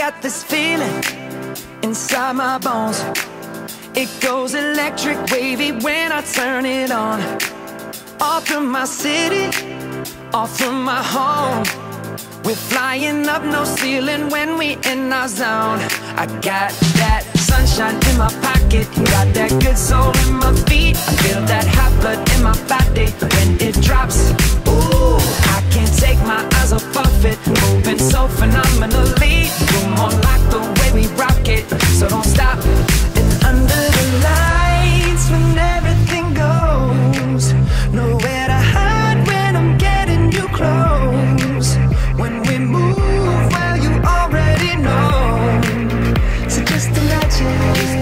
got this feeling inside my bones. It goes electric wavy when I turn it on. Off from my city, off from my home. We're flying up, no ceiling when we in our zone. I got that sunshine in my pocket, got that good soul in my feet. I feel that hot blood in my body when it drops. Ooh, I can't take my eyes off of it, moving so phenomenally. You're more like the way we rock it, so don't stop. And under the lights, when everything goes, nowhere to hide when I'm getting you close. When we move, well, you already know. So just imagine.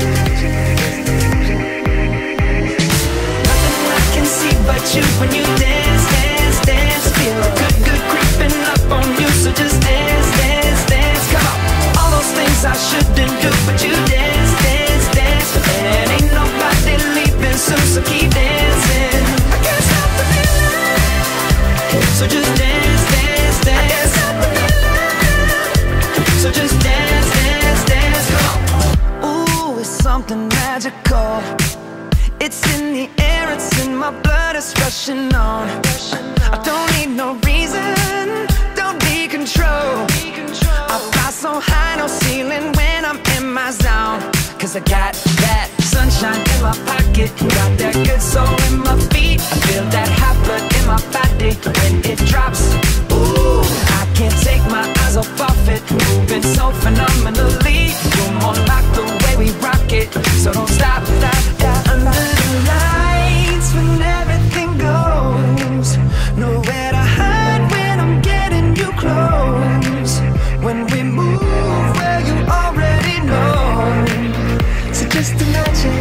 Nothing I can see but you when you dance, dance, dance. Feel good, good creeping up on you. So just dance, dance, dance. Come on. All those things I shouldn't do, but you dance, dance, dance. And ain't nobody leaving soon, so keep dancing. I can't stop the feeling. So just dance, dance, dance. I can't stop the feeling. So just dance, dance, dance. Come on. Ooh, it's something magical. It's in the air, it's in my blood, it's rushing on. I don't need no reason, don't be control. I fly so high, no ceiling when I'm in my zone. Cause I got that sunshine in my pocket, got that good soul in my feet. I feel that hot blood in my body when it drops. Ooh, I can't take my eyes off of it, moving so phenomenally. You're more like the way we rock it, so don't stop, stop, stop. Under the lights when everything goes, nowhere to hide when I'm getting you close. When we move, well, you already know. So just imagine.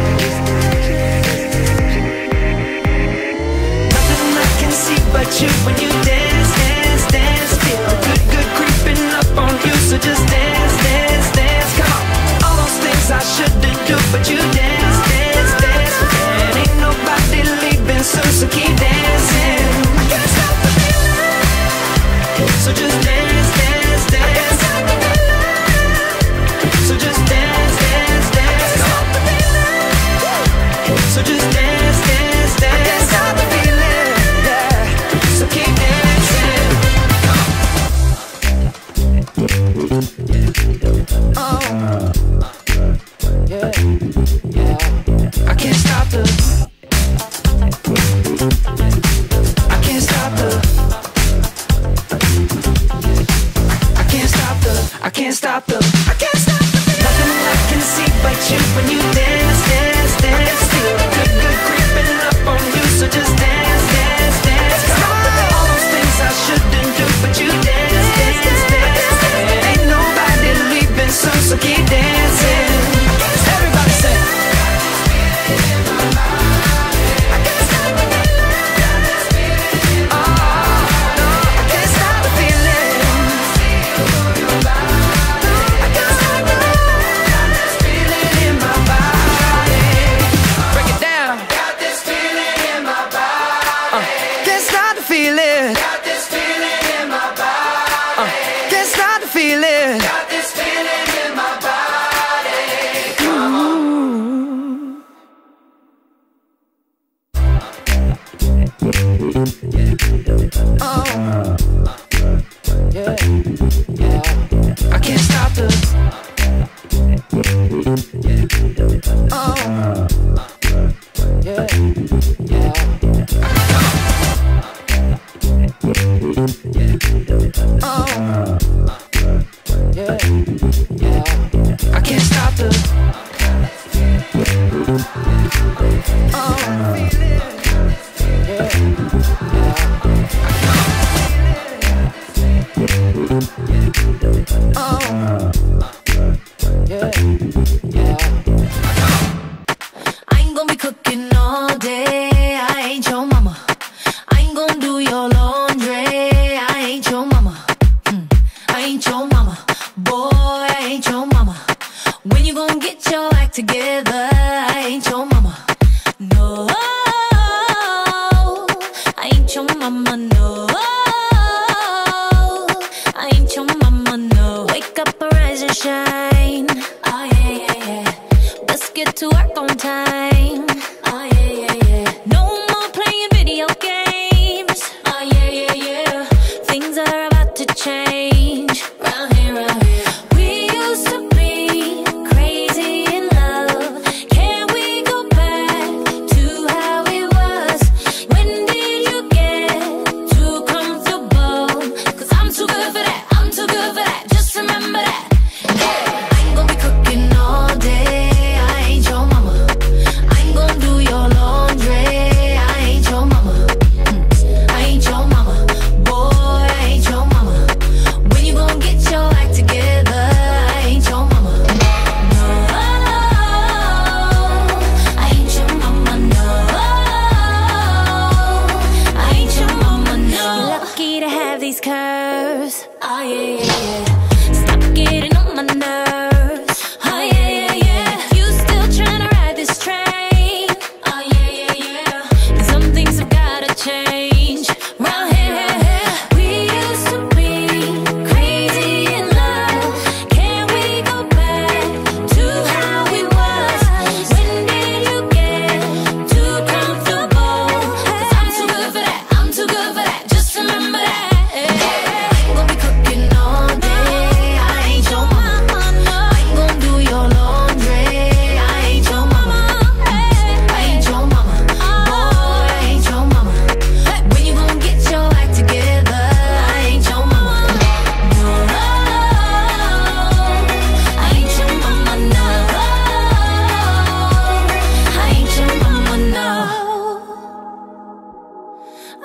Nothing I can see but you when you dance, dance, dance. Feel good, good creeping up on you. So just dance, dance, dance. Come on. All those things I shouldn't do, but you dance, dance, dance. And ain't nobody leaving soon, so keep dancing. I can't stop the feeling. So just dance, dance, dance. I can't stop the feeling. So just dance, dance, dance. Stop the feeling. So just dance, dance, dance. I can't stop the feeling. Yeah. So keep dancing. Oh, yeah, yeah. I can't stop the. I can't stop the. I can't stop the. I can't stop the. I can't stop the. Nothing I can see but you when you dance, dance, dance. Feel good, good creeping up on you, so just dance, dance, dance. Come on. All those things I shouldn't do, but you dance, dance, dance. And ain't nobody leaving soon, so keep dancing. Everybody say. I can't stop the feeling. Oh, no, I can't stop the feeling. I can't stop the feeling in my body. Break it down. Got this feeling in my body. Can't stop the feeling. Got this feeling in my body. Can't stop the feeling. Got this feeling in my body. Come on. Oh, yeah, yeah. I can't stop the. Oh, yeah, yeah. Oh, yeah, yeah. I can't stop the. Oh, yeah, I ain't gonna be cooking all day. I ain't your mama. I ain't gonna do your laundry. I ain't your mama. I ain't your mama. Boy, I ain't your mama. When you gonna get your act together? I ain't your mama. No.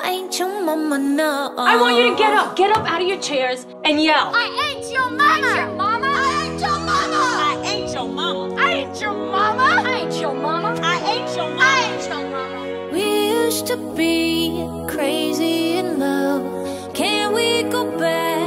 ain't your mama, no. I want you to get up out of your chairs and yell. I ain't your mama. I ain't your mama. I ain't your mama. I ain't your mama. I ain't your mama. I ain't your mama. I ain't your mama. We used to be crazy in love. Can we go back?